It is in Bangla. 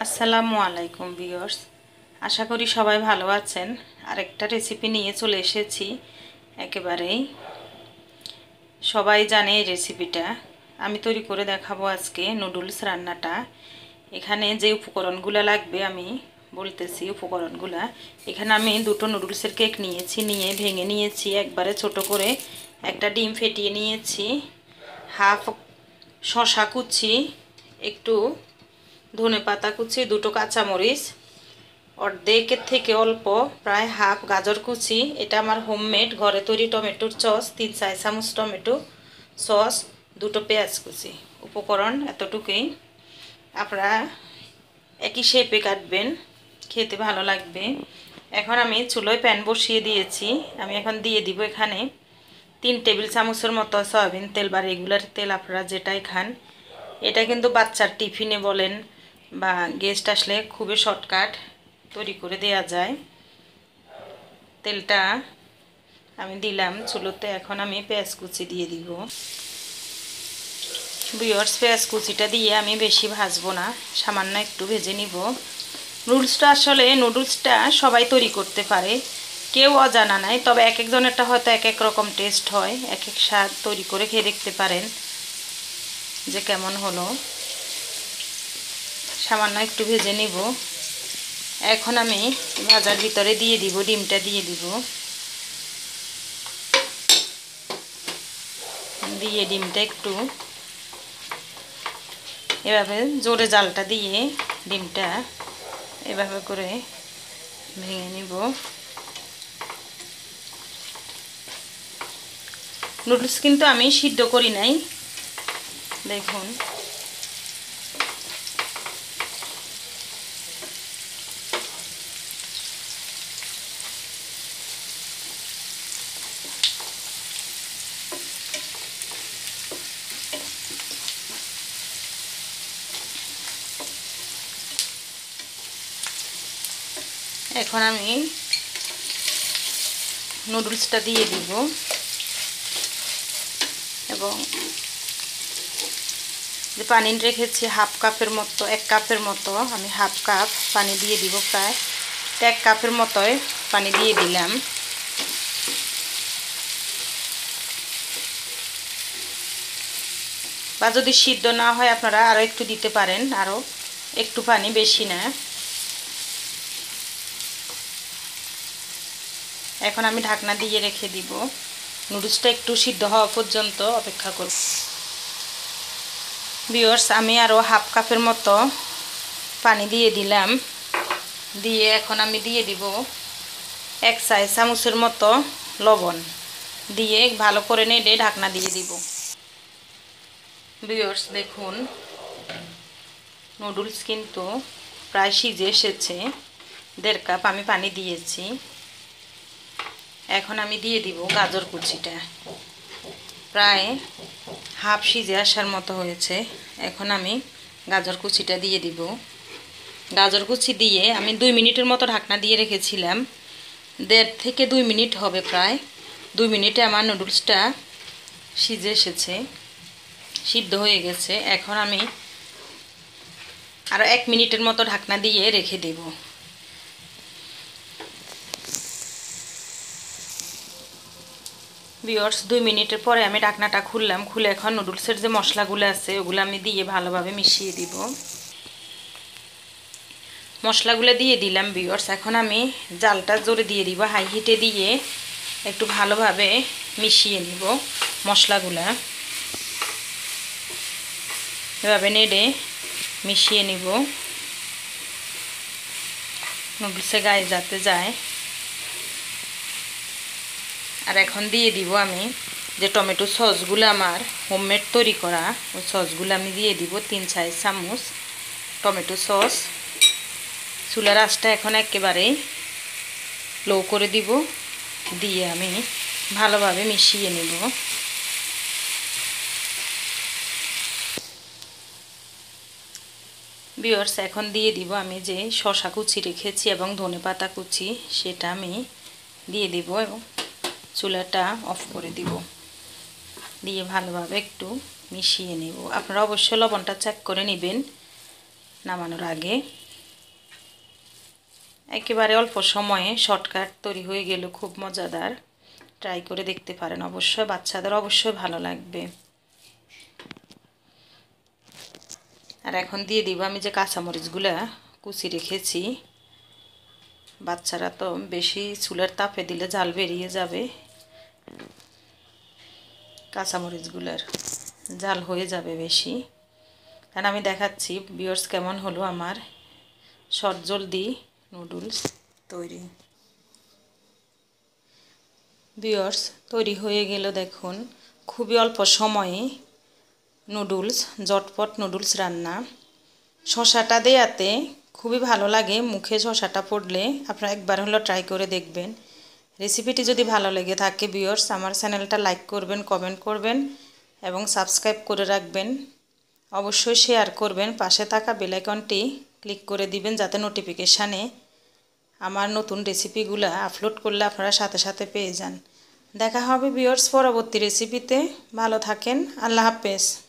আসসালামু আলাইকুম ভিউয়ার্স, আশা করি সবাই ভালো আছেন। আরেকটা রেসিপি নিয়ে চলে এসেছি। একেবারেই সবাই জানে এই রেসিপিটা, আমি তৈরি করে দেখাবো আজকে নুডলস রান্নাটা। এখানে যে উপকরণগুলো লাগবে আমি বলতেছি উপকরণগুলো। এখানে আমি দুটো নুডলসের কেক নিয়েছি, নিয়ে ভেঙে নিয়েছি একবারে ছোট করে। একটা ডিম ফেটিয়ে নিয়েছি, হাফ শসা কুচি, একটু ধনেপাতা কুচি, দুটো কাঁচামরিচ, অর্ধেকের থেকে অল্প প্রায় হাফ গাজর কুচি। এটা আমার হোমমেড ঘরে তৈরি টমেটোর সস, 3-4 চামচ টমেটো সস, দুটো পেঁয়াজ কুচি। উপকরণ এতটুকুই। আপনারা একই শেপে কাটবেন, খেতে ভালো লাগবে। এখন আমি চুলোয় প্যান বসিয়ে দিয়েছি। আমি এখন দিয়ে দিব এখানে 3 টেবিল চামচের মতো সয়াবিন তেল বা রেগুলার তেল, আপনারা যেটাই খান। এটা কিন্তু বাচ্চার টিফিনে বলেন বা গেস্ট আসলে খুবই শর্টকাট তৈরি করে দেওয়া যায়। তেলটা আমি দিলাম চুলোতে। এখন আমি পেঁয়াজ কুচি দিয়ে দিব। ভিউয়ার্স, পেঁয়াজ কুচিটা দিয়ে আমি বেশি ভাজবো না, সামান্য একটু ভেজে নিব। নুডলসটা সবাই তৈরি করতে পারে, কেউ অজানা নাই। তবে এক একজনেরটা হয়তো এক এক রকম টেস্ট হয়, এক এক স্বাদ। তৈরি করে খেয়ে দেখতে পারেন যে কেমন হলো। সামান্য একটু ভেজে নিব। এখন আমি ভাজার ভিতরে দিয়ে দিব ডিমটা, দিয়ে দিব। দিয়ে ডিমটা একটু এভাবে জোরে জালটা দিয়ে ডিমটা এভাবে করে ভেঙে নিব। নুডলস কিন্তু আমি সিদ্ধ করি নাই, দেখুন। এখন আমি নুডলসটা দিয়ে দিব এবং যে পানি রেখেছি হাফ কাপের মতো, 1 কাপের মতো, আমি হাফ কাপ পানি দিয়ে দিব। প্রায় 1 কাপের মতোই পানি দিয়ে দিলাম। বা যদি সিদ্ধ না হয় আপনারা আরও একটু দিতে পারেন, আরও একটু পানি, বেশি না। এখন আমি ঢাকনা দিয়ে রেখে দিব, নুডলসটা একটু সিদ্ধ হওয়া পর্যন্ত অপেক্ষা করব। ভিউয়ার্স, আমি আরও হাফ কাপের মতো পানি দিয়ে দিলাম। দিয়ে এখন আমি দিয়ে দিব 1 চা চামচের মতো লবণ, দিয়ে ভালো করে নেড়ে ঢাকনা দিয়ে দিব। ভিউয়ার্স, দেখুন নুডলস কিন্তু প্রায় সিজে এসেছে। 1.5 কাপ আমি পানি দিয়েছি। এখন আমি দিয়ে দিব গাজর কুচিটা, প্রায় হাফ সিজে আসার মতো হয়েছে। এখন আমি গাজর কুচিটা দিয়ে দিব। গাজর কুচি দিয়ে আমি 2 মিনিটের মতো ঢাকনা দিয়ে রেখেছিলাম। 1.5 থেকে 2 মিনিট হবে, প্রায় 2 মিনিটে আমার নুডলসটা সিজে এসেছে, সিদ্ধ হয়ে গেছে। এখন আমি আরও 1 মিনিটের মতো ঢাকনা দিয়ে রেখে দেব। ভিউয়ার্স, 2 মিনিটের পরে আমি ঢাকনাটা খুললাম। খুলে এখন নুডলসের যে মশলাগুলো আছে ওগুলো আমি দিয়ে ভালোভাবে মিশিয়ে দিব। মশলাগুলো দিয়ে দিলাম ভিউয়ার্স। এখন আমি জালটা জোরে দিয়ে দিব, হাই হিটে দিয়ে একটু ভালোভাবে মিশিয়ে নিব মশলাগুলা। এভাবে নেড়ে মিশিয়ে নিব, নুডলসের গায়ে যাতে যায়। আর এখন দিয়ে দিব আমি যে টমেটো সসগুলো আমার হোমমেড তৈরি করা, ওই সসগুলো আমি দিয়ে দিব 3-4 চামচ টমেটো সস। চুলার আঁচটা এখন একেবারে লো করে দিব, দিয়ে আমি ভালোভাবে মিশিয়ে নেব। ভিউয়ার্স, এখন দিয়ে দিব আমি যে শসা কুচি রেখেছি এবং ধনেপাতা কুচি, সেটা আমি দিয়ে দিব এবং চুলাটা অফ করে দিব। দিয়ে ভালোভাবে একটু মিশিয়ে নেব। আপনারা অবশ্যই লবণটা চেক করে নেবেন নামানোর আগে। একেবারে অল্প সময়ে শর্টকাট তৈরি হয়ে গেল, খুব মজাদার। ট্রাই করে দেখতে পারেন, অবশ্যই বাচ্চাদের অবশ্যই ভালো লাগবে। আর এখন দিয়ে দিব আমি যে কাঁচামরিচগুলো কুচি রেখেছি। বাচ্চারা তো বেশি চুলের তাপে দিলে জাল বেরিয়ে যাবে, কাঁচামরিচগুলোর জাল হয়ে যাবে বেশি। কারণ আমি দেখাচ্ছি ভিউয়ার্স কেমন হলো আমার শর্ট জলদি নুডলস তৈরি। ভিউয়ার্স তৈরি হয়ে গেল দেখুন, খুবই অল্প সময়ে নুডলস, ঝটপট নুডলস রান্না। শসাটা দেয়াতে খুবই ভালো লাগে, মুখে শসাটা পড়লে আপনারা একবার হলো ট্রাই করে দেখবেন। রেসিপিটি যদি ভালো লেগে থাকে ভিউয়ার্স আমার চ্যানেলটা লাইক করবেন, কমেন্ট করবেন এবং সাবস্ক্রাইব করে রাখবেন। অবশ্যই শেয়ার করবেন, পাশে থাকা বেল আইকনটি ক্লিক করে দিবেন যাতে নোটিফিকেশানে আমার নতুন রেসিপিগুলো আপলোড করলে আপনারা সাথে সাথে পেয়ে যান। দেখা হবে ভিউয়ার্স পরবর্তী রেসিপিতে। ভালো থাকেন, আল্লাহ হাফেজ।